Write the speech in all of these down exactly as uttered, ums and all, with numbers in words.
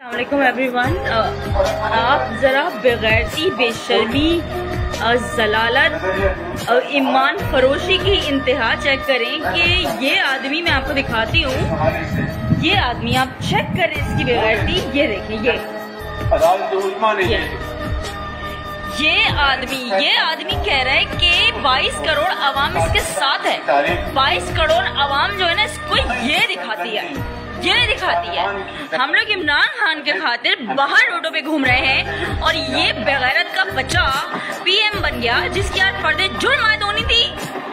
अस्सलामुअलैकुम एवरीवन। आप ज़रा बेगैरती, बेशर्मी, जलालत और ईमान फरोशी की इंतहा चेक करें कि ये आदमी, मैं आपको दिखाती हूँ, ये आदमी आप चेक करें इसकी बेगैरती। ये देखें, ये ये ये आदमी ये आदमी कह रहा है कि बाईस करोड़ आवाम इसके साथ है। बाईस करोड़ आवाम जो है ना, इसको ये दिखाती है, ये दिखाती है। हम लोग इमरान खान के खातिर बाहर रोडों पे घूम रहे हैं और ये बेगैरत का बच्चा पीएम बन गया, जिसकी आज फर्दे जुर्म आयद होनी थी।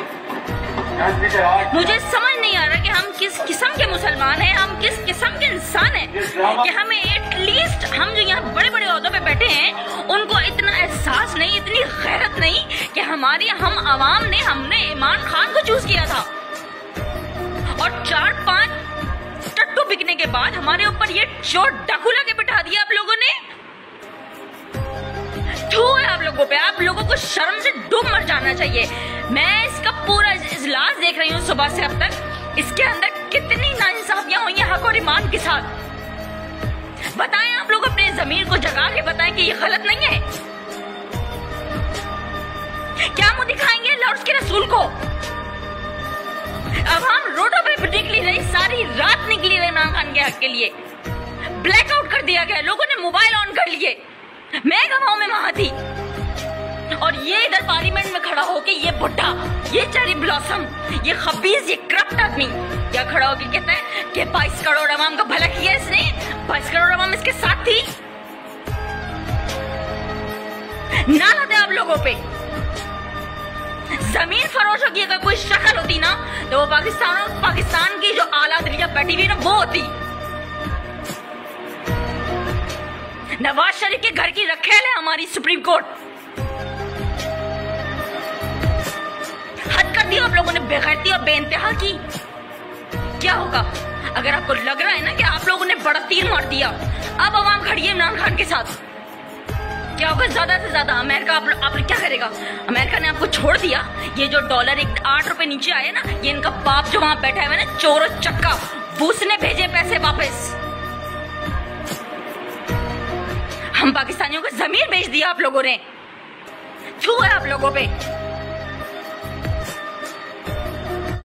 मुझे समझ नहीं आ रहा कि हम किस किस्म के मुसलमान हैं, हम किस किस्म के इंसान हैं कि हमें एटलीस्ट, हम जो यहाँ बड़े बड़े ओहदों पे बैठे हैं, उनको इतना एहसास नहीं, इतनी गैरत नहीं कि हमारी हम आवाम ने हमने इमरान खान को चूज किया था और चार पांच टट्टू बिकने के बाद हमारे ऊपर ये चोट डाकू लगे बिठा दिया आप लोगों ने। क्यों है आप लोगों पे? आप लोगों को शर्म से डूब मर जाना चाहिए। मैं इसका पूरा इजलास देख रही हूँ सुबह से अब तक। इसके अंदर कितनी नाइंसाफियां हुई हैं हक और ईमान के साथ। बताएं आप लोग, अपने जमीर को जगा के बताएं कि ये गलत नहीं है। क्या मुंह दिखाएंगे लॉर्ड्स के रसूल को? अब हम रोडों पे निकली रही, सारी रात निकली रही इमरान खान के हक के लिए। ब्लैकआउट कर दिया गया, लोगों ने मोबाइल ऑन कर लिए। मैं गवाहों में वहां थी और ये इधर पार्लियामेंट में खड़ा होके ये बुढ़ा, ये चेरी ब्लॉसम, ये खबीज, ये करप्ट आदमी क्या खड़ा होके कहता है कि बाईस करोड़ आवाम का भला किया इसने। बाईस करोड़ आवाम इसके साथ थी। नाला दे आप लोगों पे। जमीन फरोशों की अगर कोई शक्ल होती ना, तो वो पाकिस्तान और पाकिस्तान की जो आला दिलिया बैठी हुई ना, वो होती। नवाज शरीफ के घर की रखेल है हमारी सुप्रीम कोर्ट। हद कर दिया आप लोगों ने बेगैरती और बेइंतहा की। क्या होगा अगर आपको लग रहा है ना कि आप लोगों ने बड़ा तीर मार दिया, अब आवाम खड़ी है इमरान खान के साथ? क्या होगा? ज्यादा से ज्यादा अमेरिका आप, आप क्या करेगा? अमेरिका ने आपको छोड़ दिया। ये जो डॉलर एक आठ रुपए नीचे आए ना, ये इनका बाप जो वहां बैठा है ना, चोर और चक्का, उसने भेजे पैसे वापस। हम पाकिस्तानियों को जमीर बेच दिया आप लोगों ने। क्यों है आप लोगों पे?